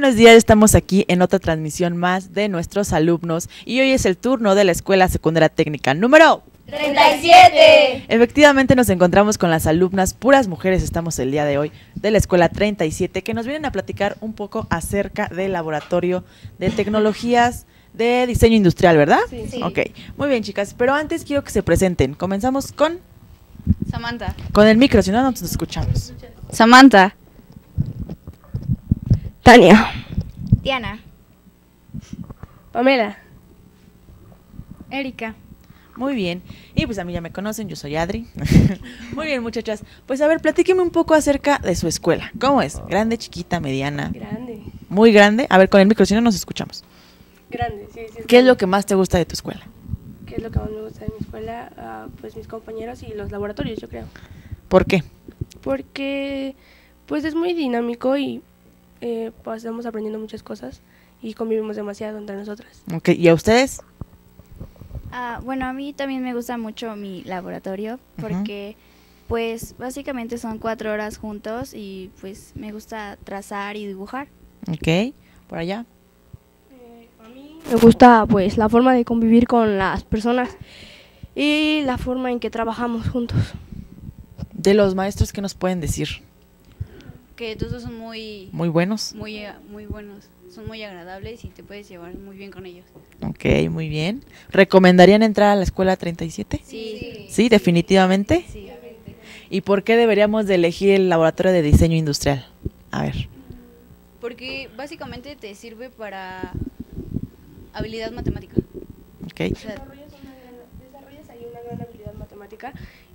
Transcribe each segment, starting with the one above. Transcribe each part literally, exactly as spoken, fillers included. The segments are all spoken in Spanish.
buenos días, estamos aquí en otra transmisión más de nuestros alumnos y hoy es el turno de la Escuela Secundaria Técnica número treinta y siete. Efectivamente nos encontramos con las alumnas, puras mujeres estamos el día de hoy, de la Escuela treinta y siete, que nos vienen a platicar un poco acerca del laboratorio de tecnologías de diseño industrial, ¿verdad? Sí. Sí. Ok, muy bien chicas, pero antes quiero que se presenten. Comenzamos con, Samantha. con el micro, si no, no nos escuchamos. Samantha. Tania. Diana. Pamela. Erika. Muy bien, y pues a mí ya me conocen, yo soy Adri. Muy bien muchachas, pues a ver, platíquenme un poco acerca de su escuela. ¿Cómo es? ¿Grande, chiquita, mediana? Grande. ¿Muy grande? A ver, con el micro, si no nos escuchamos. Grande, sí, sí. ¿Qué es lo que más te gusta de tu escuela? ¿Qué es lo que más me gusta de mi escuela? Ah, pues mis compañeros y los laboratorios, yo creo. ¿Por qué? Porque pues es muy dinámico y eh, pues, estamos aprendiendo muchas cosas y convivimos demasiado entre nosotras. Ok, ¿y a ustedes? Ah, bueno, a mí también me gusta mucho mi laboratorio porque pues básicamente son cuatro horas juntos y pues me gusta trazar y dibujar. Ok, por allá. Me gusta pues la forma de convivir con las personas y la forma en que trabajamos juntos. De los maestros, ¿qué nos pueden decir? Que todos son muy, Muy buenos. muy, muy buenos, son muy agradables y te puedes llevar muy bien con ellos. Ok, muy bien. ¿Recomendarían entrar a la escuela treinta y siete? Sí. Sí, definitivamente. Sí. ¿Y por qué deberíamos de elegir el laboratorio de diseño industrial? A ver. Porque básicamente te sirve para habilidad matemática. Ok. O sea, Desarrollas, una gran, desarrollas ahí una gran habilidad matemática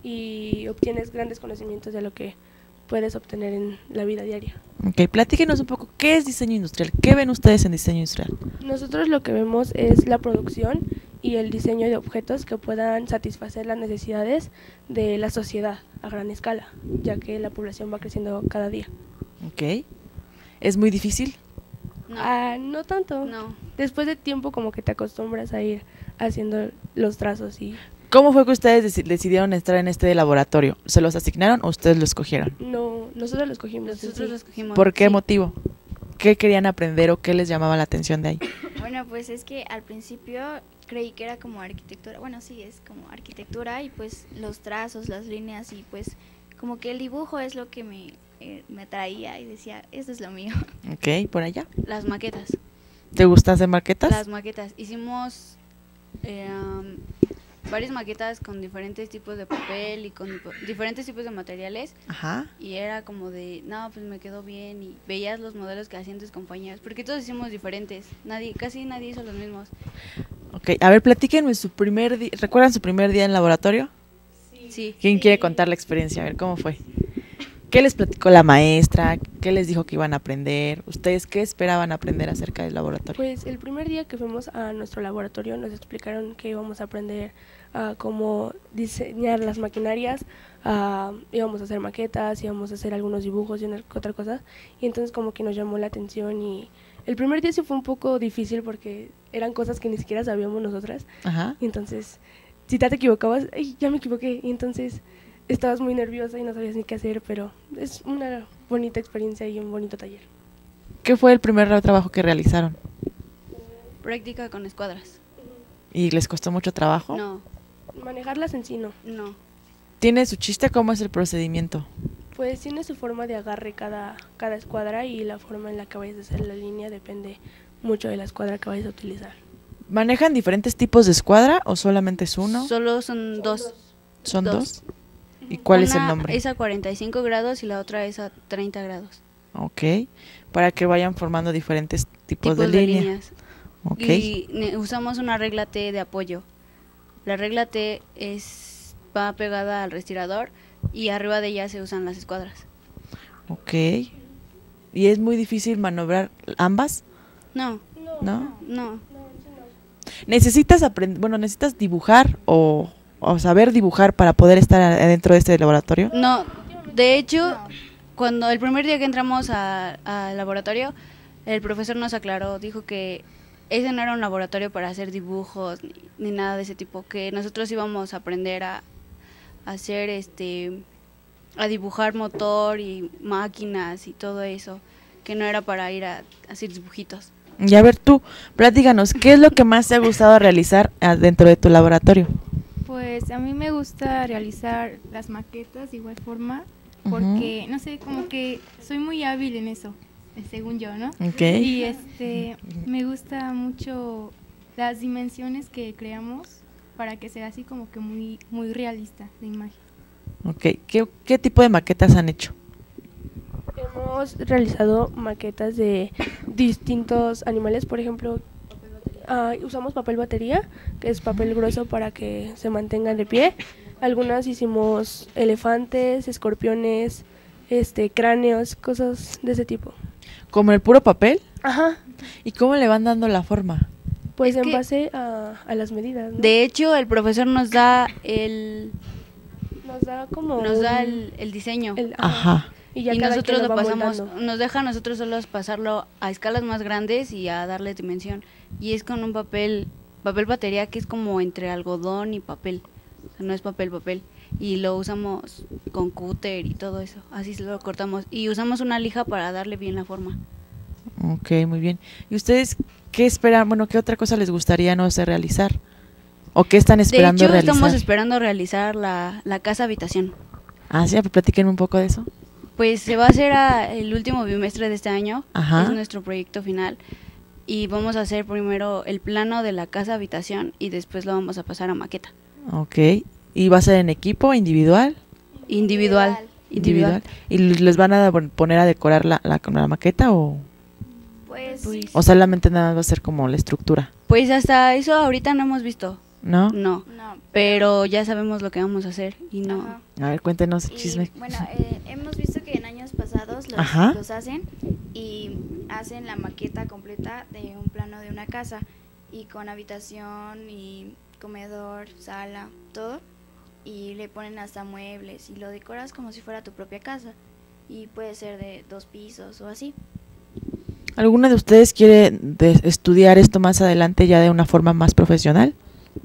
y obtienes grandes conocimientos de lo que puedes obtener en la vida diaria. Ok, platíquenos un poco, ¿qué es diseño industrial? ¿Qué ven ustedes en diseño industrial? Nosotros lo que vemos es la producción y el diseño de objetos que puedan satisfacer las necesidades de la sociedad a gran escala, ya que la población va creciendo cada día. Ok. ¿Es muy difícil? no, Ah, no tanto. no. Después de tiempo como que te acostumbras a ir haciendo los trazos y ¿Cómo fue que ustedes deci- decidieron estar en este laboratorio? ¿Se los asignaron o ustedes lo escogieron? no, nosotros lo escogimos. en Nosotros sí. lo escogimos. ¿Por qué Sí. motivo? ¿Qué querían aprender o qué les llamaba la atención de ahí? Bueno, pues es que al principio creí que era como arquitectura, bueno, sí, es como arquitectura y pues los trazos, las líneas y pues como que el dibujo es lo que me, eh, me atraía y decía, esto es lo mío. Ok, por allá. Las maquetas. ¿Te gusta hacer maquetas? Las maquetas. Hicimos eh, um, varias maquetas con diferentes tipos de papel y con dipo- diferentes tipos de materiales. Ajá. Y era como de, no, pues me quedó bien. Y veías los modelos que hacían tus compañeros. Porque todos hicimos diferentes. Nadie, casi nadie hizo los mismos. Ok, a ver, platíquenme su primer día. ¿Recuerdan su primer día en laboratorio? Sí. ¿Quién quiere contar la experiencia? A ver, ¿cómo fue? ¿Qué les platicó la maestra? ¿Qué les dijo que iban a aprender? ¿Ustedes qué esperaban aprender acerca del laboratorio? Pues el primer día que fuimos a nuestro laboratorio nos explicaron que íbamos a aprender a cómo diseñar las maquinarias, a, íbamos a hacer maquetas, íbamos a hacer algunos dibujos y una que otra cosa, y entonces como que nos llamó la atención y el primer día sí fue un poco difícil porque eran cosas que ni siquiera sabíamos nosotras, Ajá. y entonces si te, te equivocabas, ay, ya me equivoqué, y entonces estabas muy nerviosa y no sabías ni qué hacer, pero es una bonita experiencia y un bonito taller. ¿Qué fue el primer trabajo que realizaron? Práctica con escuadras. ¿Y les costó mucho trabajo? No, Manejarlas en sí no. no. ¿Tiene su chiste? ¿Cómo es el procedimiento? Pues tiene su forma de agarre cada, cada escuadra y la forma en la que vayas a hacer la línea depende mucho de la escuadra que vayas a utilizar. ¿Manejan diferentes tipos de escuadra o solamente es uno? Solo son dos. ¿Son dos? dos. ¿Y cuál es el Una nombre? es a cuarenta y cinco grados y la otra es a treinta grados. Ok, para que vayan formando diferentes tipos, Tipos de, de línea. líneas. Ok, Y ne- usamos una regla T de apoyo. La regla T es va pegada al respirador y arriba de ella se usan las escuadras. ok. ¿Y es muy difícil maniobrar ambas? No, ¿No? no. ¿Necesitas aprender, bueno, necesitas dibujar o, o saber dibujar para poder estar adentro de este laboratorio? No, de hecho, cuando el primer día que entramos a- al laboratorio, el profesor nos aclaró, dijo que ese no era un laboratorio para hacer dibujos ni, ni nada de ese tipo, que nosotros íbamos a aprender a, a hacer este a dibujar motor y máquinas y todo eso, que no era para ir a, a hacer dibujitos. Y a ver tú, platícanos, ¿qué es lo que más te ha gustado realizar ah, dentro de tu laboratorio? Pues a mí me gusta realizar las maquetas de igual forma, porque, no sé, como que soy muy hábil en eso, según yo, ¿no? Okay. Y este, me gusta mucho las dimensiones que creamos para que sea así como que muy, muy realista la imagen. Ok, ¿Qué, ¿qué tipo de maquetas han hecho? Hemos realizado maquetas de distintos animales, por ejemplo, uh, usamos papel batería, que es papel grueso para que se mantengan de pie. Algunas hicimos elefantes, escorpiones, este, cráneos, cosas de ese tipo. ¿Como el puro papel? Ajá. ¿Y cómo le van dando la forma? Pues Es en que- base a, a las medidas, ¿no? De hecho, el profesor nos da el, Nos da como nos da un- el, el diseño. el- Ajá. Y ya y cada nosotros quien lo va pasamos, moldando. nos deja a nosotros solos pasarlo a escalas más grandes y a darle dimensión. Y es con un papel, papel batería que es como entre algodón y papel. O sea, no es papel, papel. Y lo usamos con cúter y todo eso. Así se lo cortamos. Y usamos una lija para darle bien la forma. Ok, muy bien. ¿Y ustedes qué esperan? Bueno, ¿qué otra cosa les gustaría, no sé, realizar? ¿O qué están esperando de hecho, realizar? estamos esperando realizar la, la casa habitación. Ah, sí, platíquenme un poco de eso. Pues se va a hacer a el último bimestre de este año. Ajá. Es nuestro proyecto final. Y vamos a hacer primero el plano de la casa habitación y después lo vamos a pasar a maqueta. Ok. ¿Y va a ser en equipo, individual? Individual. Individual. ¿Y les van a bon- poner a decorar la, la, la maqueta o, Pues, Pues, o solamente nada más va a ser como la estructura? pues hasta eso ahorita no hemos visto. ¿No? No. no. Pero ya sabemos lo que vamos a hacer y no. Ajá. A ver, cuéntenos el Y, chisme. bueno, eh, hemos visto que en años pasados los, Ajá. los hacen y hacen la maqueta completa de un plano de una casa y con habitación y comedor, sala, todo, y le ponen hasta muebles y lo decoras como si fuera tu propia casa y puede ser de dos pisos o así. ¿Alguno de ustedes quiere de- estudiar esto más adelante ya de una forma más profesional?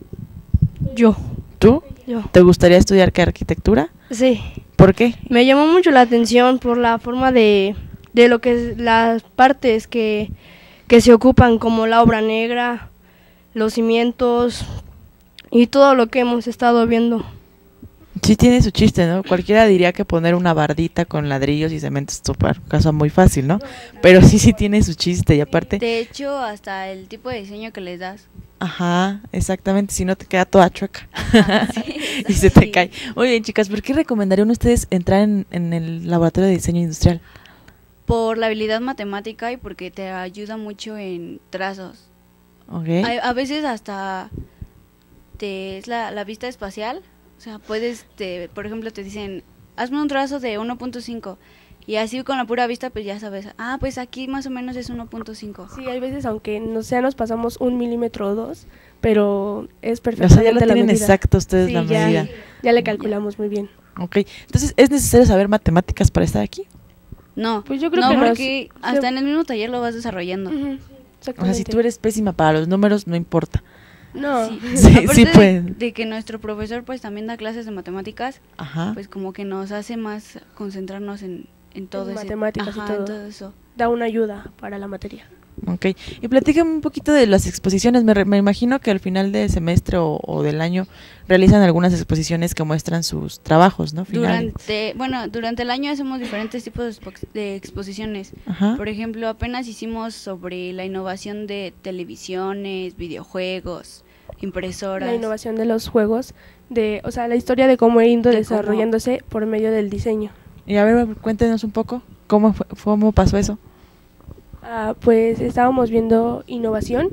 Yo, ¿Tú? yo. ¿Te gustaría estudiar qué arquitectura? Sí. ¿Por qué? Me llamó mucho la atención por la forma de, de lo que es las partes que, que se ocupan, como la obra negra, los cimientos y todo lo que hemos estado viendo. Sí tiene su chiste, ¿no? Cualquiera diría que poner una bardita con ladrillos y cemento es un caso muy fácil, ¿no? Pero sí, sí tiene su chiste y aparte... De hecho, hasta el tipo de diseño que les das. Ajá, exactamente, si no te queda toda chueca Sí, y se te sí. cae. Muy bien, chicas, ¿por qué recomendarían ustedes entrar en, en el laboratorio de diseño industrial? Por la habilidad matemática y porque te ayuda mucho en trazos. ¿Ok? A, a veces hasta te es la, la vista espacial, o sea, puedes, te, por ejemplo, te dicen, hazme un trazo de uno punto cinco y así con la pura vista pues ya sabes, ah, pues aquí más o menos es uno punto cinco. Sí, hay veces, aunque no sea, nos pasamos un milímetro o dos, pero es O perfectamente sea, ya lo la tienen medida. exacto ustedes Sí, la ya, medida. ya le calculamos muy bien. Ok, entonces, ¿es necesario saber matemáticas para estar aquí? No, Pues yo creo no, que nos- porque hasta se- en el mismo taller lo vas desarrollando. Ujú, O sea, si exactamente. tú eres pésima para los números, no importa. No, Sí, Sí, aparte sí de- puede. de que nuestro profesor pues también da clases de matemáticas, Ajá. pues como que nos hace más concentrarnos en, en todo En ese- matemáticas y ajá, en todo. todo eso. da una ayuda para la materia. Ok, y platícame un poquito de las exposiciones. Me, re- me imagino que al final del semestre o, o del año realizan algunas exposiciones que muestran sus trabajos, ¿no? Finales. Durante, bueno, durante el año hacemos diferentes tipos de, expo- de exposiciones. Ajá. Por ejemplo, apenas hicimos sobre la innovación de televisiones, videojuegos, impresoras. La innovación de los juegos, de, o sea, la historia de cómo ha ido De desarrollándose por medio del diseño. Y a ver, cuéntenos un poco, ¿cómo, fue- cómo pasó eso? Ah, pues estábamos viendo innovación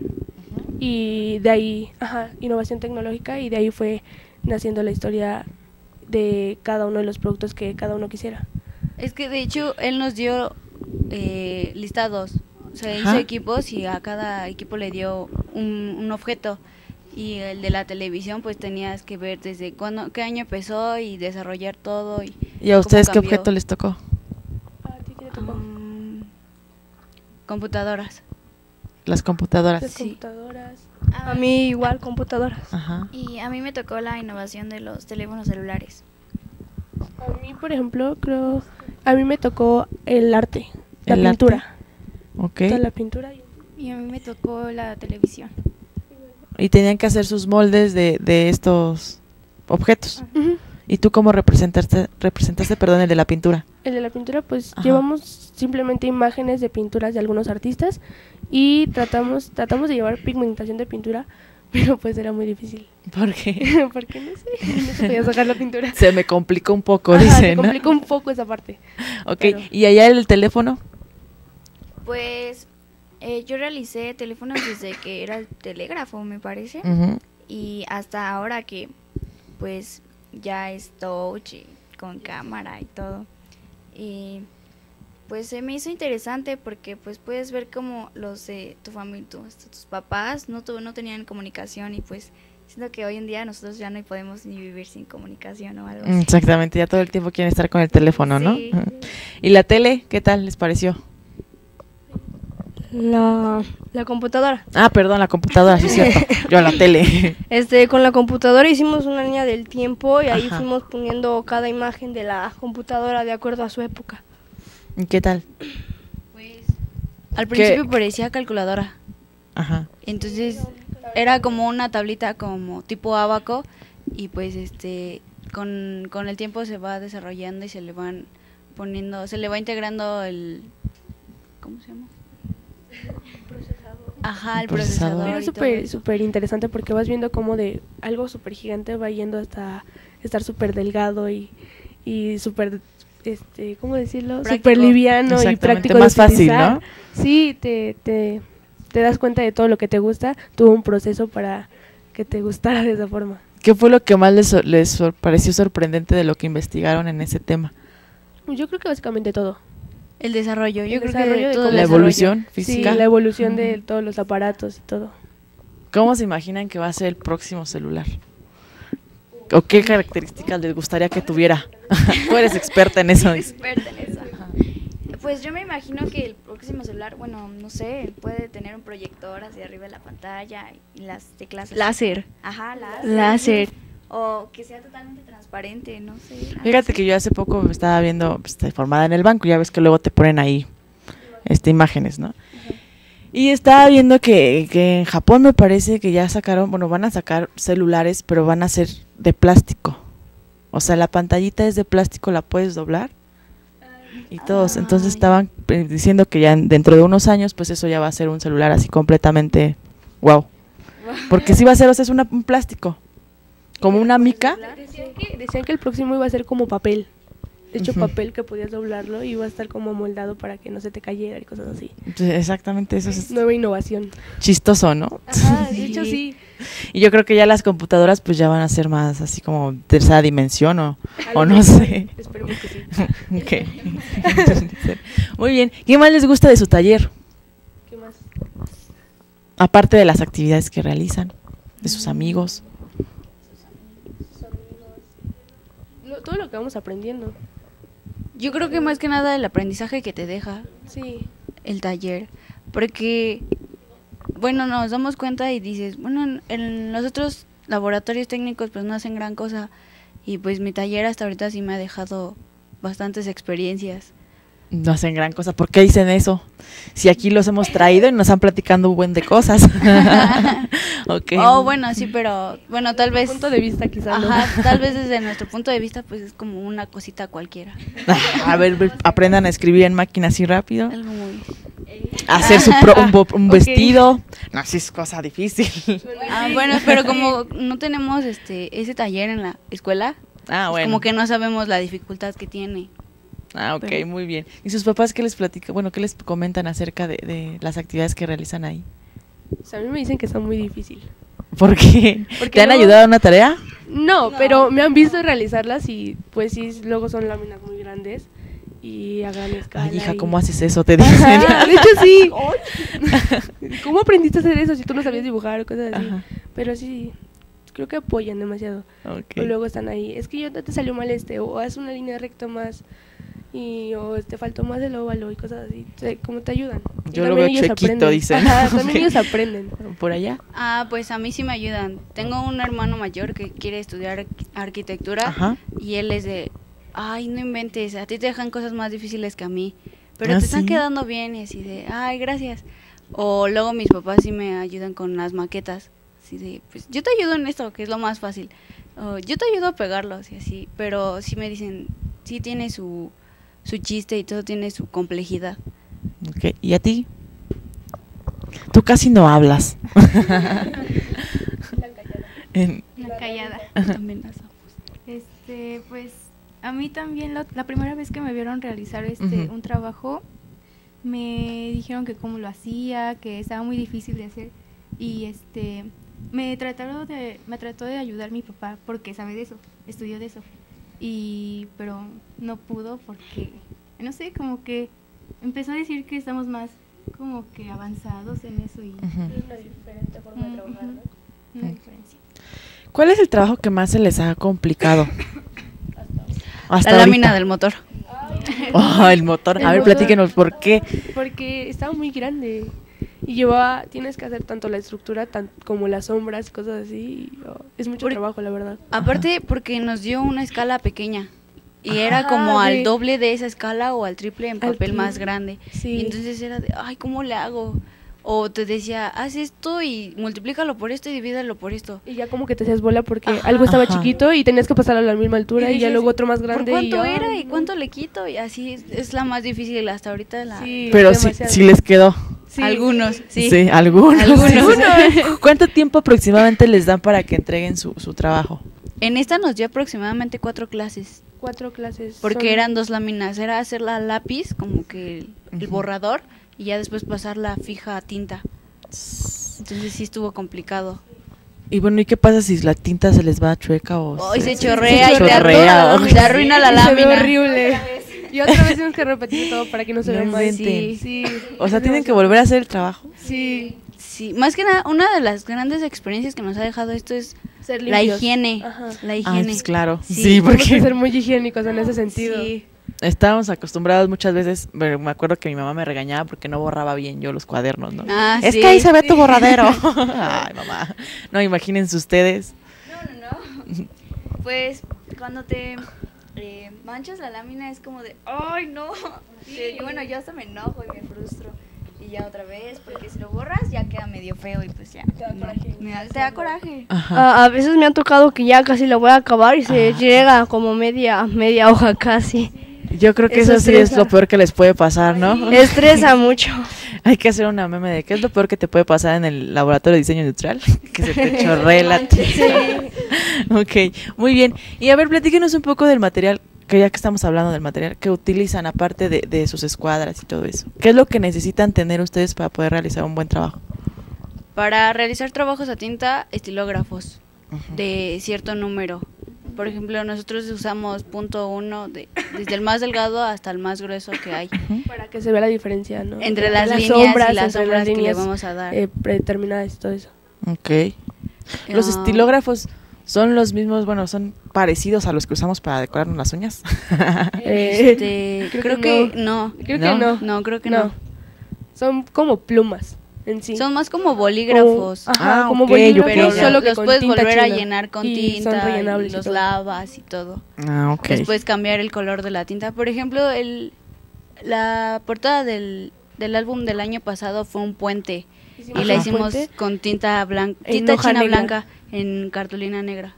y de ahí, ajá, innovación tecnológica y de ahí fue naciendo la historia de cada uno de los productos que cada uno quisiera. Es que de hecho él nos dio eh, listados, o sea, Ajá. hizo equipos y a cada equipo le dio un, un objeto. Y el de la televisión pues tenías que ver desde cuándo, qué año empezó y desarrollar todo. ¿Y, ¿Y a cómo ustedes qué cambió. objeto les tocó? ¿A ti qué te tocó? Mm, computadoras. Las computadoras. Las sí. computadoras. Ah, A mí igual computadoras. Ajá. Y a mí me tocó la innovación de los teléfonos celulares. A mí, por ejemplo, creo, a mí me tocó el arte, la ¿El arte? pintura. Ok. Toda la pintura. y- Y a mí me tocó la televisión. Y tenían que hacer sus moldes de, de estos objetos. Ujú. ¿Y tú cómo representaste, representaste, perdón, el de la pintura? El de la pintura, pues Ajá. llevamos simplemente imágenes de pinturas de algunos artistas y tratamos tratamos de llevar pigmentación de pintura, pero pues era muy difícil. ¿Por qué? Porque no sé, no se podía sacar la pintura. Se me complicó un poco, Ajá, dice, se ¿no? complicó un poco esa parte. Ok, pero- ¿y allá el teléfono? Pues eh, yo realicé teléfonos desde que era el telégrafo, me parece. Ujú. Y hasta ahora que pues ya es touch y con cámara y todo. Y pues se me hizo interesante porque pues puedes ver como los de tu familia, tu- tus papás no, tu- no tenían comunicación y pues siento que hoy en día nosotros ya no podemos ni vivir sin comunicación o algo así. Exactamente, ya todo el tiempo quieren estar con el teléfono, ¿no? Sí. Ujú. ¿Y la tele? ¿Qué tal les pareció? La, la computadora. Ah, perdón, la computadora, sí es cierto. Yo la tele. Este, con la computadora hicimos una línea del tiempo y ahí Ajá. fuimos poniendo cada imagen de la computadora de acuerdo a su época. ¿Y qué tal? Pues al principio parecía calculadora. Ajá. Entonces era como una tablita como tipo abaco y pues este con, con el tiempo se va desarrollando y se le van poniendo, se le va integrando el ¿cómo se llama? Ajá, el El procesador. procesador. Pero y es todo súper eso. súper interesante porque vas viendo cómo de algo súper gigante va yendo hasta estar súper delgado y, y súper, este, ¿cómo decirlo? Práctico. Súper liviano y Exactamente, práctico más de fácil, utilizar. ¿no? Sí, te, te, te das cuenta de todo lo que te gusta. Tuvo un proceso para que te gustara de esa forma. ¿Qué fue lo que más les, sor- les sor- pareció sorprendente de lo que investigaron en ese tema? Yo creo que básicamente todo. El desarrollo, yo El creo desarrollo que de todo cómo- el La desarrollo. evolución física. Sí, la evolución de todos los aparatos y todo. ¿Cómo se imaginan que va a ser el próximo celular? ¿O qué características les gustaría que tuviera? Tú eres experta en eso. dice. Experta en eso. Pues yo me imagino que el próximo celular, bueno, no sé, puede tener un proyector hacia arriba de la pantalla y las teclas. así. Láser. Ajá, láser. Láser. O que sea totalmente transparente, no sé. algo Fíjate así. que yo hace poco me estaba viendo, pues, estoy formada en el banco, ya ves que luego te ponen ahí este, imágenes, ¿no? Y estaba viendo que, que en Japón me parece que ya sacaron, bueno, van a sacar celulares, pero van a ser de plástico. O sea, la pantallita es de plástico, la puedes doblar. Y todos, entonces estaban eh, diciendo que ya en- dentro de unos años, pues eso ya va a ser un celular así completamente wow. Porque sí va a ser, o sea, es una- un plástico, como una mica. Decían que, decían que el próximo iba a ser como papel. De hecho, Ujú. papel que podías doblarlo y iba a estar como moldado para que no se te cayera y cosas así. Sí, exactamente, eso es Nueva innovación. chistoso, ¿no? Ajá, de hecho sí. Y yo creo que ya las computadoras pues ya van a ser más así como tercera dimensión o, A o lo no mejor, sé. Esperemos que sí. Ok. Muy bien. ¿Qué más les gusta de su taller? ¿Qué más? Aparte de las actividades que realizan, de sus amigos. Lo- todo lo que vamos aprendiendo. Yo creo que más que nada el aprendizaje que te deja Sí. el taller, porque bueno, nos damos cuenta y dices, bueno, en, en los otros laboratorios técnicos pues no hacen gran cosa y pues mi taller hasta ahorita sí me ha dejado bastantes experiencias. No hacen gran cosa. ¿Por qué dicen eso? Si aquí los hemos traído y nos han platicando un buen de cosas. Ok. Oh, bueno, sí, pero bueno, tal vez Punto de vista quizás. ¿no? ajá, tal vez desde nuestro punto de vista pues es como una cosita cualquiera. A ver, ve- aprendan a escribir en máquina así rápido. Algo muy Hacer su pro- un, bo- un Ok. vestido. No, sí es cosa difícil. Ah, bueno, pero como no tenemos este ese taller en la escuela, Ah, pues bueno. como que no sabemos la dificultad que tiene. Ah, ok, Pero- muy bien. ¿Y sus papás qué les platican? Bueno, ¿qué les comentan acerca de, de las actividades que realizan ahí? O sea, a mí me dicen que está muy difícil. ¿Por qué? Porque ¿Te han luego- ayudado en una tarea? No, pero me han visto realizarlas y pues sí, luego son láminas muy grandes y a gran escala. Ay, hija, y- ¿cómo haces eso? Te dicen. Ajá, de hecho sí. ¿Cómo aprendiste a hacer eso si tú no sabías dibujar o cosas así? Ajá. Pero sí, creo que apoyan demasiado. Ok. O luego están ahí, es que yo te salió mal este, o haz una línea recta más, y o te faltó más el óvalo y cosas así, o sea, como te ayudan. Y Yo lo también veo ellos chuequito, aprenden. dicen. Ajá, también Ok. ellos aprenden. ¿Por allá? Ah, pues a mí sí me ayudan. Tengo un hermano mayor que quiere estudiar arqui- arquitectura Ajá. y él es de, ay, no inventes, a ti te dejan cosas más difíciles que a mí. pero ¿Ah, te están sí? quedando bien y así de, ay, gracias. O luego mis papás sí me ayudan con las maquetas, así de, pues yo te ayudo en esto, que es lo más fácil. O, yo te ayudo a pegarlos y así, pero sí me dicen, sí tiene su, su chiste y todo tiene su complejidad. Ok, ¿y a ti? Tú casi no hablas. En- La callada. También las amo. Este, pues a mí también lo- la primera vez que me vieron realizar este Ujú. un trabajo me dijeron que cómo lo hacía, que estaba muy difícil de hacer y este me trataron de me trató de ayudar mi papá porque sabe de eso, estudió de eso. Y pero no pudo porque no sé, como que empezó a decir que estamos más como que avanzados en eso y Ujú. Una diferente forma de trabajar, ¿no? una Ok. diferencia. ¿Cuál es el trabajo que más se les ha complicado? Hasta La lámina ahorita. del motor. Oh, el motor. El A ver, motor. platíquenos por qué. Porque estaba muy grande y llevaba, tienes que hacer tanto la estructura tan, como las sombras, cosas así. y, oh, es mucho Por- trabajo, la verdad. Aparte porque nos dio una escala pequeña y era Ajá, como al de- doble de esa escala o al triple en Al papel más triple. grande. Sí. Y entonces era de, ay, ¿cómo le hago? O te decía, haz esto y multiplícalo por esto y divídalo por esto. Y ya como que te hacías bola porque Ajá. algo estaba Ajá. chiquito y tenías que pasarlo a la misma altura y, ya dices, luego otro más ¿por grande. cuánto y, era ay, y no. cuánto le quito? Y así es, es la más difícil hasta ahorita. La... Sí, Pero sí, demasiado. sí les quedó. Sí. Algunos, sí. Sí, algunos. Algunos. ¿Cuánto tiempo aproximadamente les dan para que entreguen su, su trabajo? En esta nos dio aproximadamente cuatro clases. Cuatro clases. Porque son- eran dos láminas. Era hacerla a lápiz, como que el, el Ujú. borrador, y ya después pasarla fija a tinta. Entonces sí estuvo complicado. Y bueno, ¿y qué pasa si la tinta se les va chueca o Ay, se se chorrea y te chorrea, arruina, o- te arruina la Y se ve lámina. horrible. Y otra vez tenemos que repetir todo para que no se No vea mal. inventen. Sí. O sea, tienen que volver a hacer el trabajo. Sí. Sí, más que nada, una de las grandes experiencias que nos ha dejado esto es Ser la limpios. higiene. Ajá. La Ah, higiene. pues claro. Sí, Sí, Tenemos que porque ser muy higiénicos en ese sentido. Sí. estábamos acostumbrados muchas veces, bueno, me acuerdo que mi mamá me regañaba porque no borraba bien yo los cuadernos, ¿no? Ah, es sí. que ahí se ve tu borradero. Ay, mamá. No, imagínense ustedes. No, no, no. Pues cuando te eh, manchas la lámina es como de, ay, no. Sí, y bueno, yo hasta me enojo y me frustro. Y ya otra vez, porque si lo borras ya queda medio feo y pues ya. da no, coraje. me da- te da coraje. Ajá. A, a veces me han tocado que ya casi lo voy a acabar y se llega como media media hoja casi. Yo creo que eso eso, sí es estresa. lo peor que les puede pasar, ¿no? Estresa mucho. Hay que hacer una meme de qué es lo peor que te puede pasar en el laboratorio de diseño industrial. Que se te chorree la tinta. Ok, muy bien. Y a ver, platíquenos un poco del material, que ya que estamos hablando del material que utilizan aparte de, de sus escuadras y todo eso. ¿Qué es lo que necesitan tener ustedes para poder realizar un buen trabajo? Para realizar trabajos a tinta, estilógrafos Ujú. de cierto número. Por ejemplo, nosotros usamos punto uno, de, desde el más delgado hasta el más grueso que hay. Para que se vea la diferencia, ¿no? Entre las, líneas y las entre sombras que le líneas, vamos a dar. eh, predeterminadas y todo eso. Ok. Los Ah, estilógrafos son los mismos, bueno, son parecidos a los que usamos para decorarnos las uñas. Eh, Este, creo creo, que que, no. Creo ¿No? que no. No, creo que No. no. Son como plumas en sí. Son más como bolígrafos. Como- ajá, Ah, como ok, bolígrafos, pero ok. solo que los con puedes tinta volver a china. llenar con Y son tinta, y rellenables y los todo. lavas y todo. Ah, ok. Después cambiar el color de la tinta. Por ejemplo, el la portada del, del álbum del año pasado fue un puente y la Ajá. hicimos ¿Puente? con tinta blanca, En tinta hoja china negra. blanca en cartulina negra.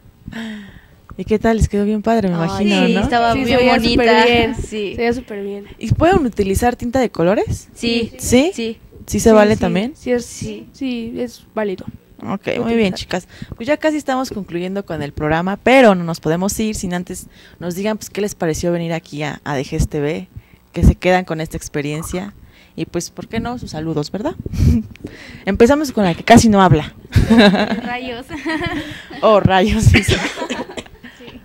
¿Y qué tal? Les quedó bien padre, me Ay, imagino, sí, ¿no? estaba Sí, se bien veía bonita. superbién. Sí. Se veía súper bien. ¿Y pueden utilizar tinta de colores? Sí, ¿Sí? sí. ¿Sí se Sí, vale sí, también? Sí, es, Sí. sí, es válido. Ok, Puedo muy bien, utilizar. chicas. Pues ya casi estamos concluyendo con el programa, pero no nos podemos ir sin antes nos digan pues qué les pareció venir aquí a, a D G S T V, que se quedan con esta experiencia y pues, ¿por qué no? Sus saludos, ¿verdad? Empezamos con la que casi no habla. Rayos. Oh, rayos. dice. Sí.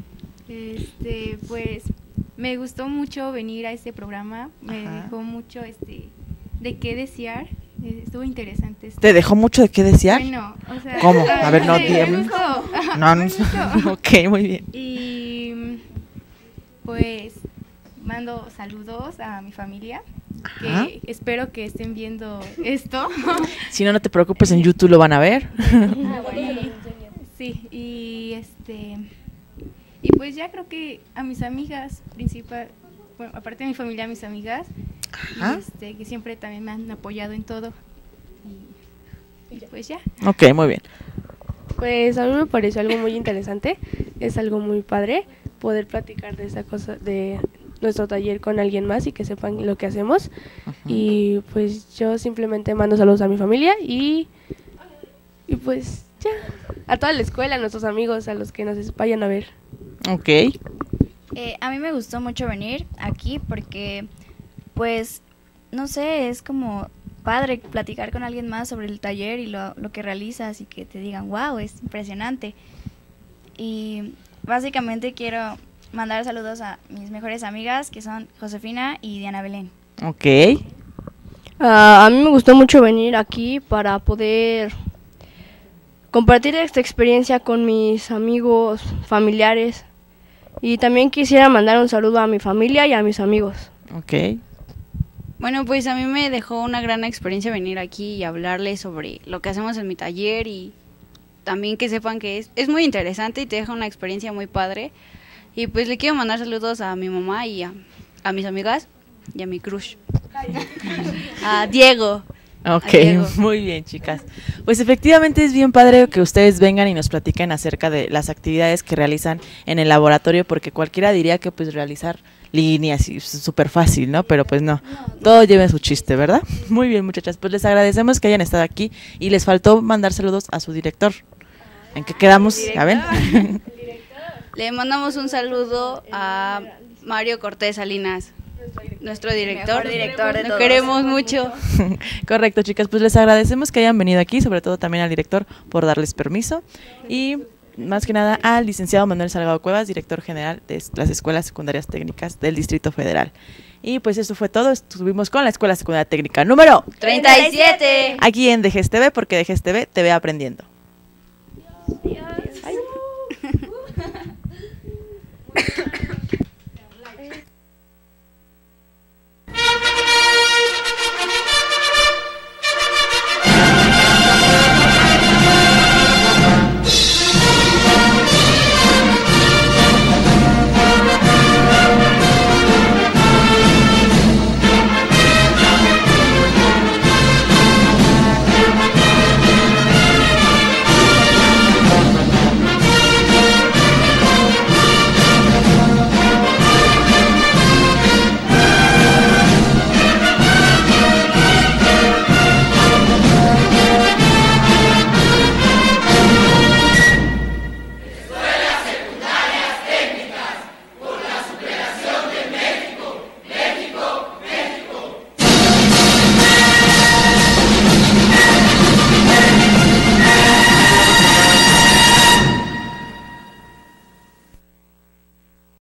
Este, pues me gustó mucho venir a este programa, me Ajá. dejó mucho este de qué desear, eh, estuvo interesante. esto. ¿Te dejó mucho de qué desear? Bueno, o sea, ¿Cómo? ah, A ver, no, sí, dime. me gustó. No, Me no. gustó. Ok, muy bien. Y pues mando saludos a mi familia, que Ajá. espero que estén viendo esto. Si no, no te preocupes, en YouTube lo van a ver. Y- sí, y este y pues ya creo que a mis amigas principal, bueno, aparte de mi familia, a mis amigas, Ajá. y este, que siempre también me han apoyado en todo. Y, y pues ya. Ok, muy bien. Pues a mí me pareció algo muy interesante, es algo muy padre poder platicar de esa cosa, de nuestro taller con alguien más y que sepan lo que hacemos. Ajá. Y pues yo simplemente mando saludos a mi familia y, y pues ya, a toda la escuela, a nuestros amigos, a los que nos vayan a ver. Ok. Eh, a mí me gustó mucho venir aquí porque, pues, no sé, es como padre platicar con alguien más sobre el taller y lo, lo que realizas y que te digan, wow, es impresionante. Y básicamente quiero mandar saludos a mis mejores amigas, que son Josefina y Diana Belén. Ok. Ah, a mí me gustó mucho venir aquí para poder compartir esta experiencia con mis amigos, familiares, y también quisiera mandar un saludo a mi familia y a mis amigos. Ok. Bueno, pues a mí me dejó una gran experiencia venir aquí y hablarles sobre lo que hacemos en mi taller y también que sepan que es, es muy interesante y te deja una experiencia muy padre. Y pues le quiero mandar saludos a mi mamá y a, a mis amigas y a mi crush. A Diego. Ok, A Diego. muy bien, chicas. Pues efectivamente es bien padre que ustedes vengan y nos platiquen acerca de las actividades que realizan en el laboratorio, porque cualquiera diría que pues realizar líneas y es súper fácil, ¿no? Pero pues no, todo lleva su chiste, ¿verdad? Muy bien, muchachas, pues les agradecemos que hayan estado aquí y les faltó mandar saludos a su director. ¿En qué quedamos? ¿Ya ven? Le mandamos un saludo a Mario Cortés Salinas, nuestro director. Mejor director de Lo todos. queremos mucho. Correcto, chicas, pues les agradecemos que hayan venido aquí, sobre todo también al director por darles permiso y más que nada al licenciado Manuel Salgado Cuevas, director general de las Escuelas Secundarias Técnicas del Distrito Federal. Y pues eso fue todo, estuvimos con la Escuela Secundaria Técnica número treinta y siete. aquí en D G S T V, porque D G S T V te ve aprendiendo. Adiós.